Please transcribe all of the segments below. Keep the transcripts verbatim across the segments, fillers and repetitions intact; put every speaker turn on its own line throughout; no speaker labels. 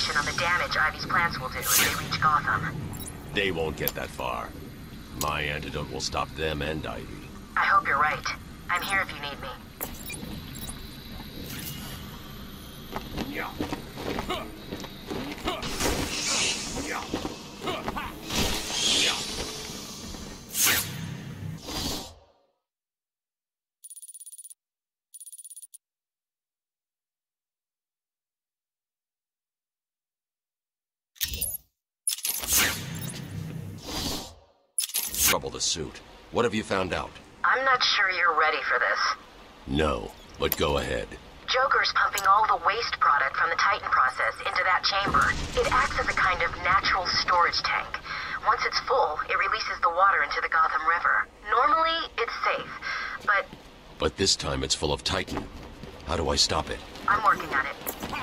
information on the damage Ivy's plants will do if they reach Gotham.
They won't get that far. My antidote will stop them and Ivy.
I hope you're right. I'm here if you need me.
Yeah.
Trouble the suit. What have you found out?
I'm not sure you're ready for this.
No, but go ahead.
Joker's pumping all the waste product from the Titan process into that chamber. It acts as a kind of natural storage tank. Once it's full, it releases the water into the Gotham River. Normally, it's safe, but...
But this time it's full of Titan. How do I stop it?
I'm working on it.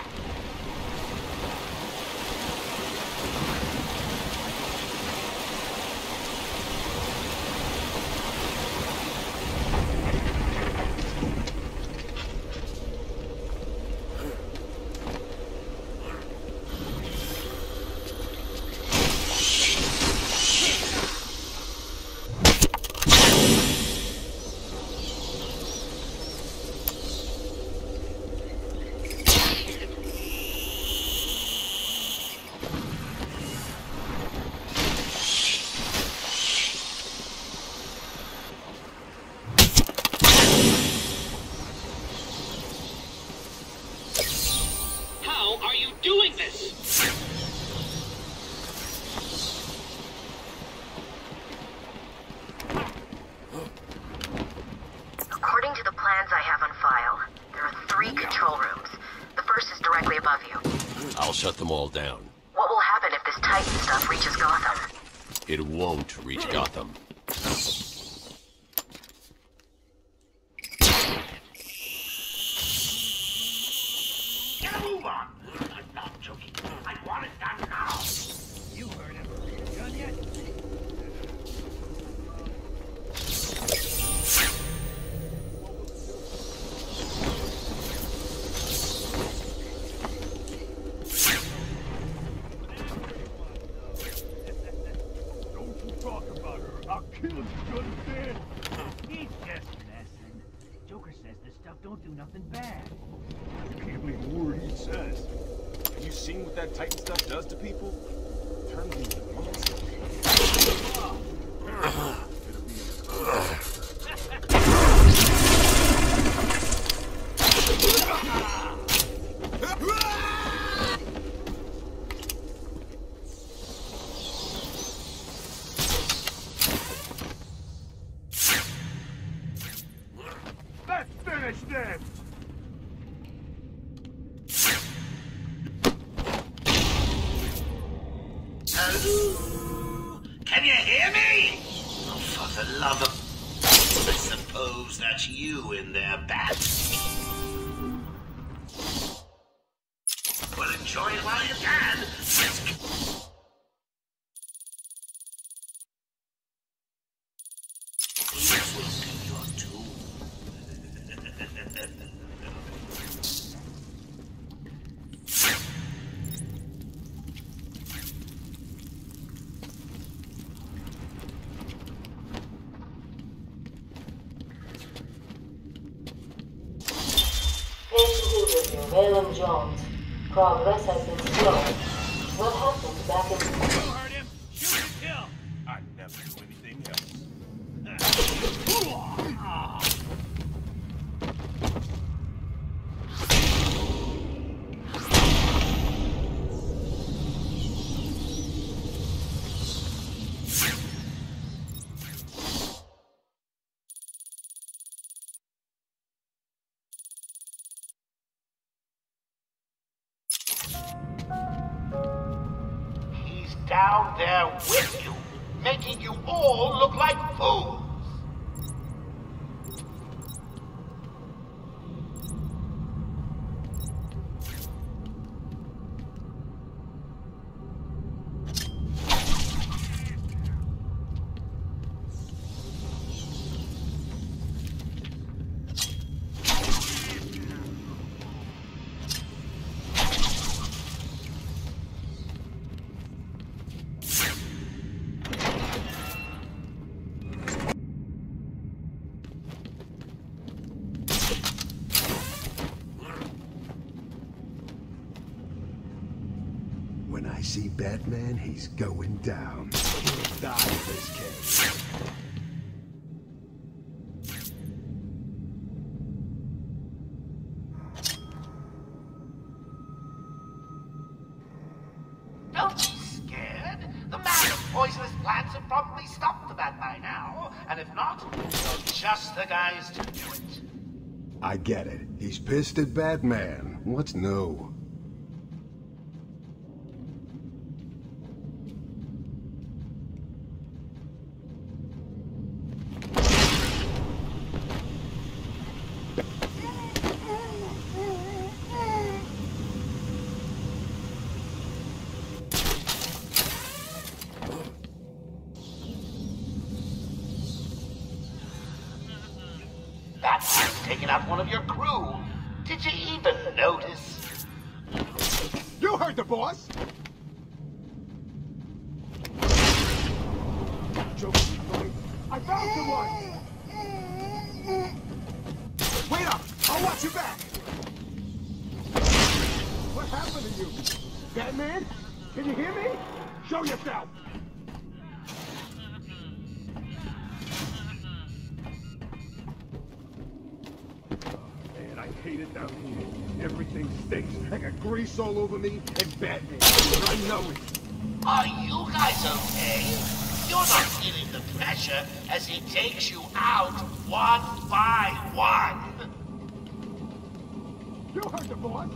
Shut them all down.
What will happen if this Titan stuff reaches Gotham?
It won't reach Gotham.
Get a move on! I'm not joking. I want it done now! You heard him. Done yet?
Don't do nothing bad.
I can't believe a word he says. Have you seen what that Titan stuff does to people? Turns them into monsters. Let's finish this!
Hello? Can you hear me? Oh, for the love of... I suppose that's you in there, Bat. Well, enjoy it while you can. Let's get... This will be your tomb.
Valem Jones. Progress has been slow. What happened back in...
You heard him! Shoot and kill! I never do anything else.
Down there with you, making you all look like fools.
I see Batman, he's going down. He'll die in this case.
Don't be scared. The man with poisonous plants have probably stopped the bat by now. And if not, you're just the guys to do it.
I get it. He's pissed at Batman. What's new?
Batman's taken out one of your crew. Did you even notice?
You heard the boss! Joker, I found someone! Wait up! I'll watch your back! What happened to you? Batman? Can you hear me? Show yourself! Man, I hate it down here. Everything stinks. I got grease all over me, and Batman. I know it.
Are you guys okay? You're not feeling the pressure as he takes you out one by one.
You heard the boss.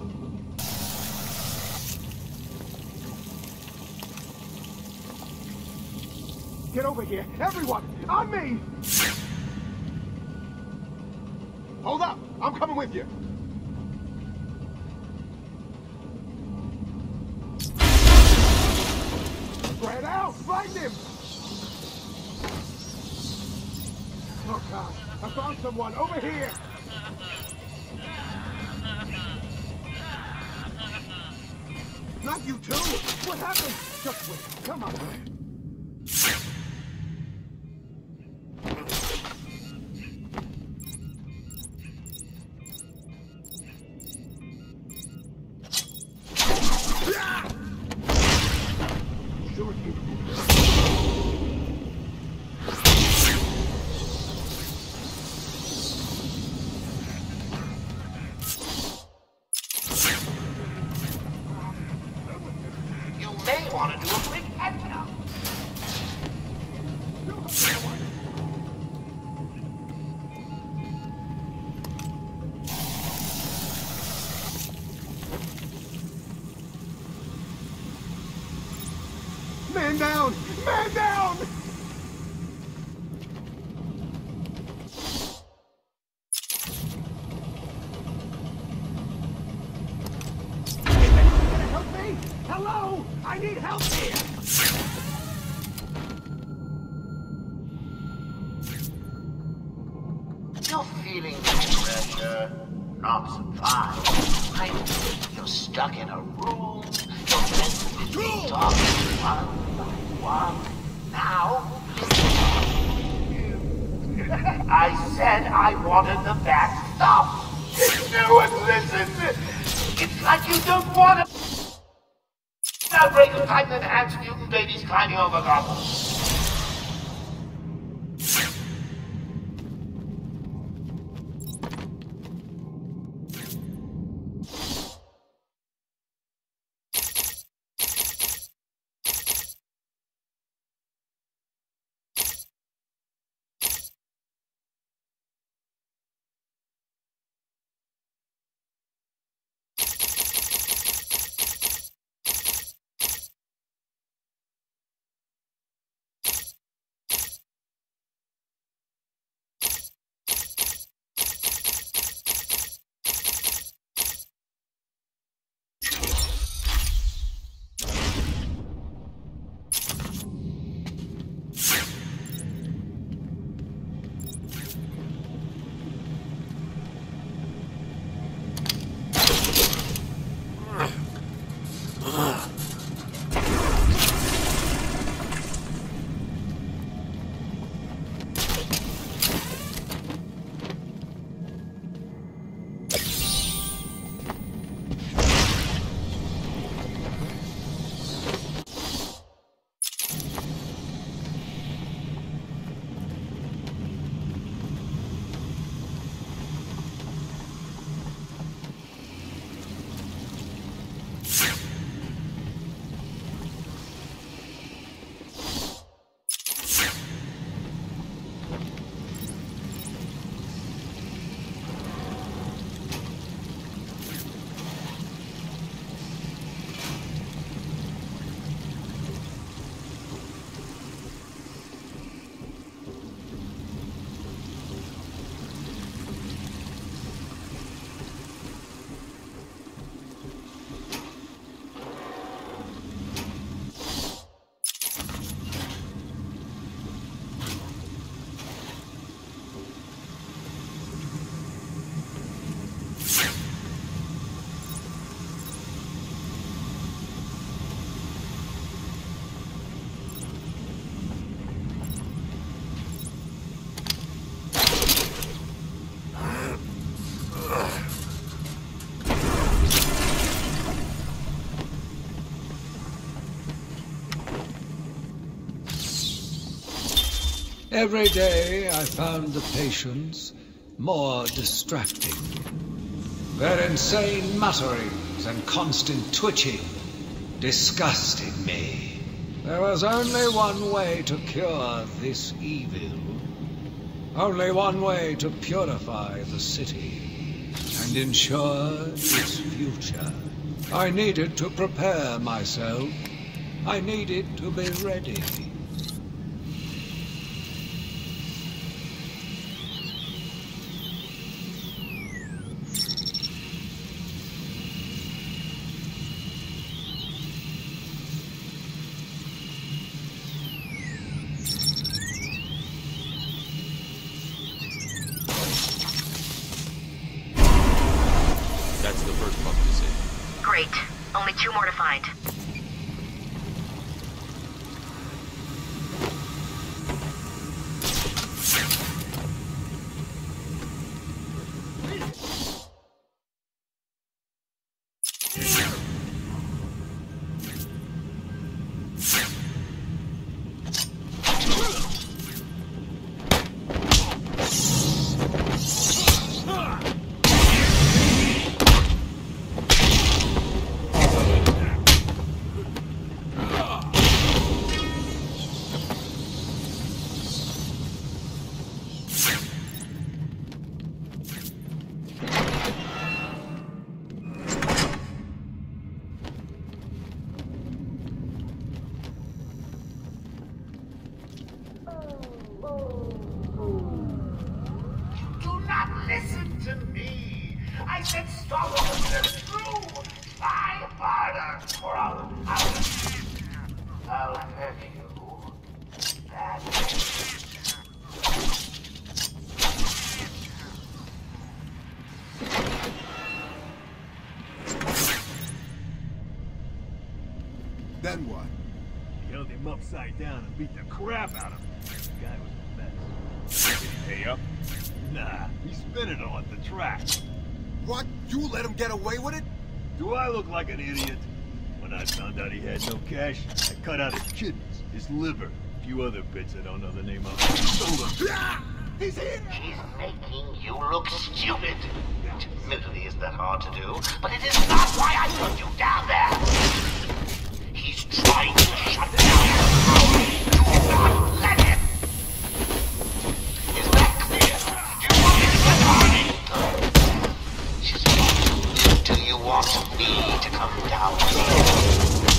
Get over here, everyone! On me! Hold up! I'm coming with you! Spread out! Find him! Oh God! I found someone! Over here! Not you too! What happened? Just wait. Come on. Sure you.
You may want to do a quick head count.
Man down! Man down! Anybody gonna help me? Hello? I need help here!
You're feeling the pressure. Not surprised. I think you're stuck in a room. You're meant to be talking one by one. Now, I said I wanted the bat stopped. You would listen. It's like you don't want to. Outbreak of Titan ants, mutant babies climbing over Gotham.
Every day I found the patients more distracting. Their insane mutterings and constant twitching disgusted me. There was only one way to cure this evil. Only one way to purify the city and ensure its future. I needed to prepare myself. I needed to be ready.
That's the first pump to see.
Great. Only two more to find.
Listen to me. I said stop this through. Try harder, or I'll, I'll, I'll hurt you badly.
Then what?
He held him upside down and beat the crap out of him. The guy was the best. Did he pay up? Nah, he spit it on the track.
What? You let him get away with it?
Do I look like an idiot? When I found out he had no cash, I cut out his kidneys, his liver, a few other bits I don't know the name of. Sold him.
He's here!
He's making you look stupid. Which admittedly isn't that hard to do, but it is not why I put you down there. He's trying to shut down the road. Do not let him. Is that clear? Do you want me to get Arnie? She's right. Do you want me to come down here?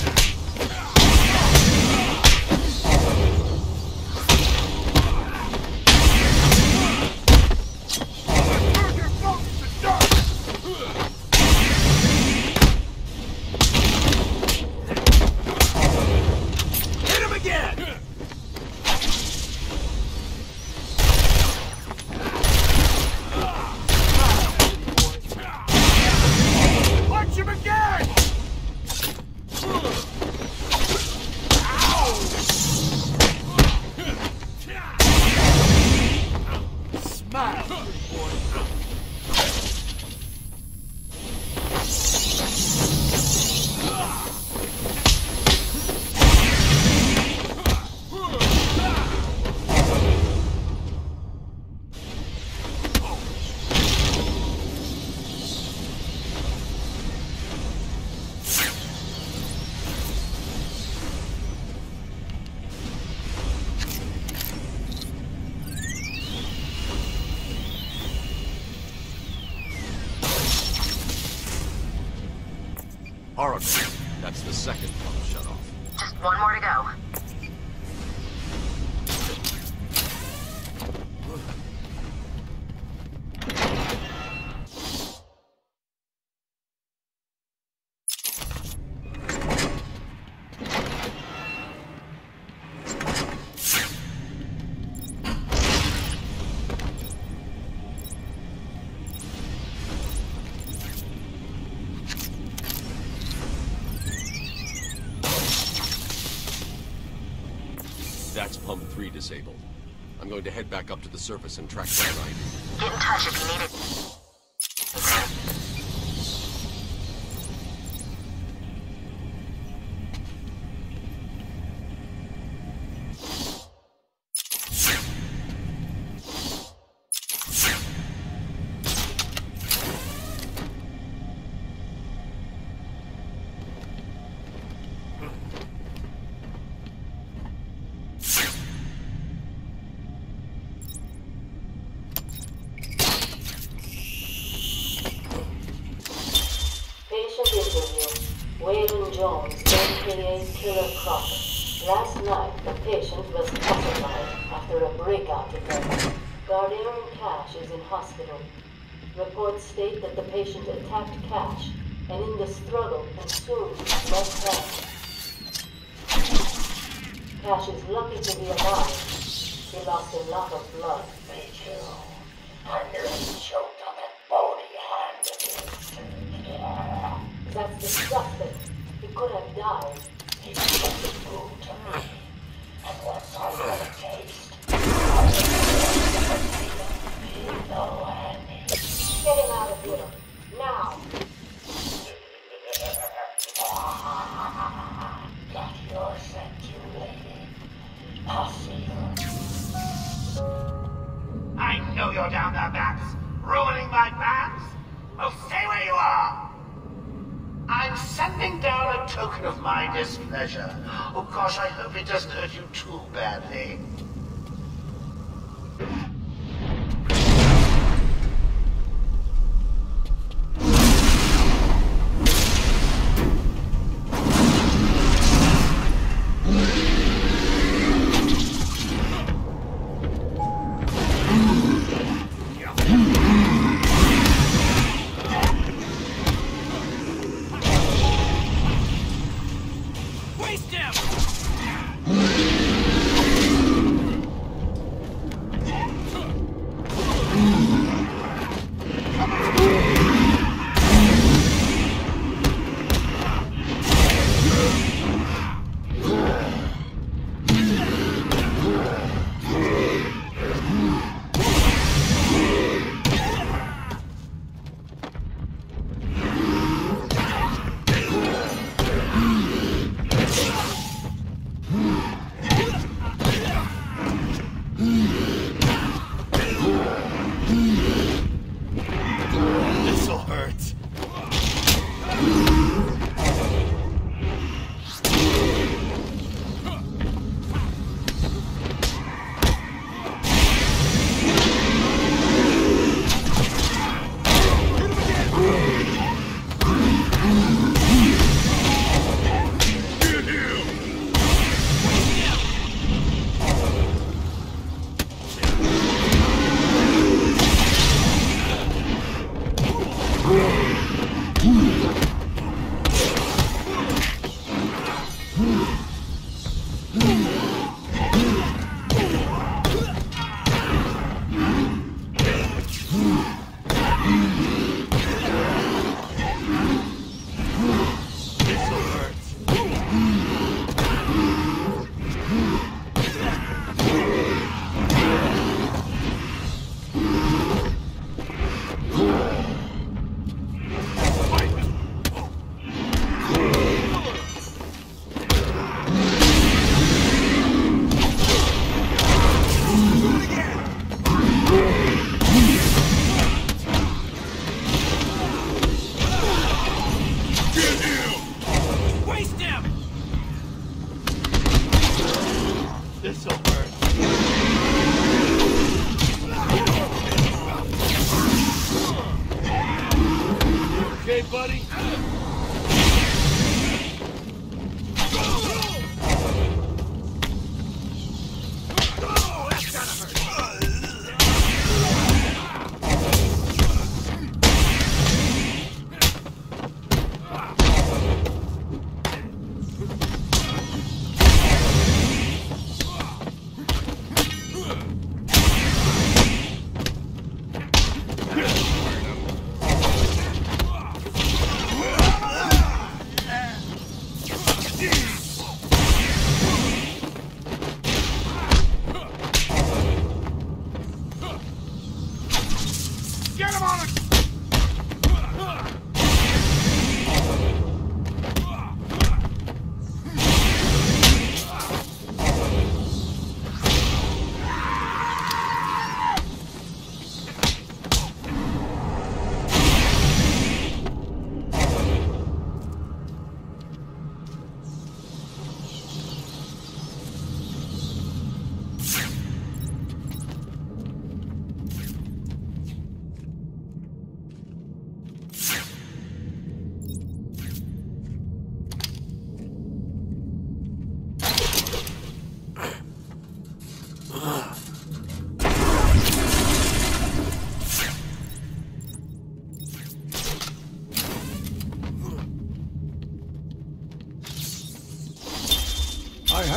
Oracle, that's the second pump shut off.
Just one more to go.
That's pump three disabled. I'm going to head back up to the surface and track down I D.
Get in touch if you need it.
Jones, aka Killer Croc. Last night, the patient was pacified after a breakout attempt. Guardian Cash is in hospital. Reports state that the patient attacked Cash, and in the struggle consumed left hand. Cash is lucky to be alive. He lost a lot of blood.
Me too. I nearly choked on that bony hand of his.
That's disgusting. He could have died.
He gave the food to me. And once I got a taste, I was feel no handy.
Get him out of here. Now.
Got your scent too, lady. I'll see you. I know you're down there, Max. Ruining my plans. Well, stay where you are. I'm sending down a token of my displeasure. Oh gosh, I hope it doesn't hurt you too badly.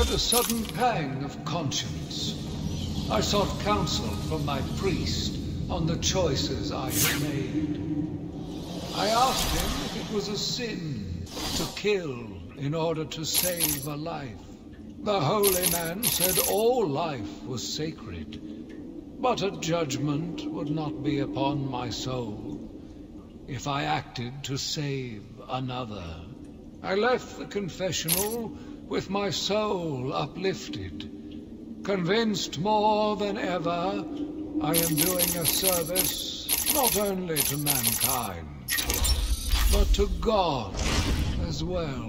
had a sudden pang of conscience. I sought counsel from my priest on the choices I had made. I asked him if it was a sin to kill in order to save a life. The holy man said all life was sacred, but a judgment would not be upon my soul if I acted to save another. I left the confessional with my soul uplifted, convinced more than ever I am doing a service not only to mankind, but to God as well.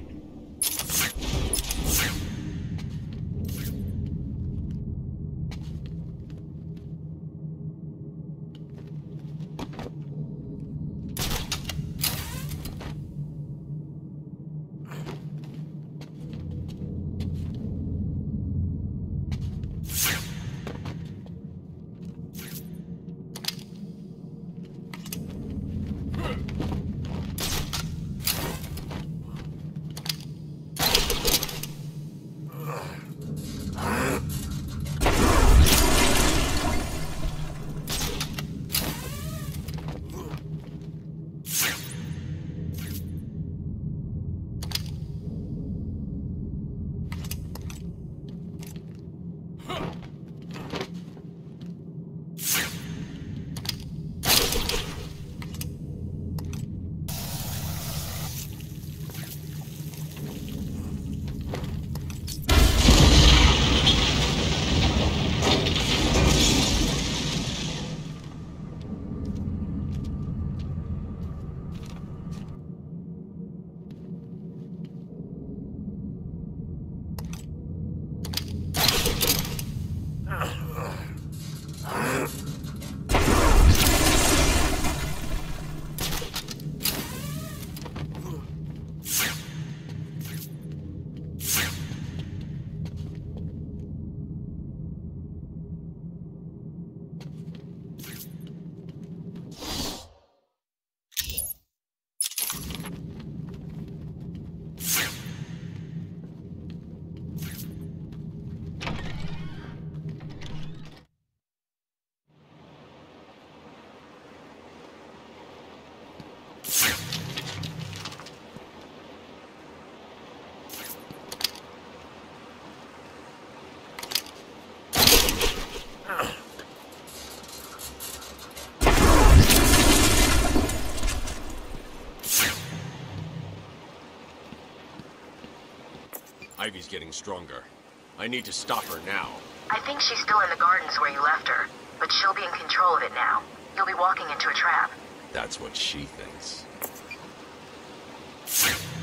Ivy's getting stronger. I need to stop her now.
I think she's still in the gardens where you left her, but she'll be in control of it now. You'll be walking into a trap.
That's what she thinks.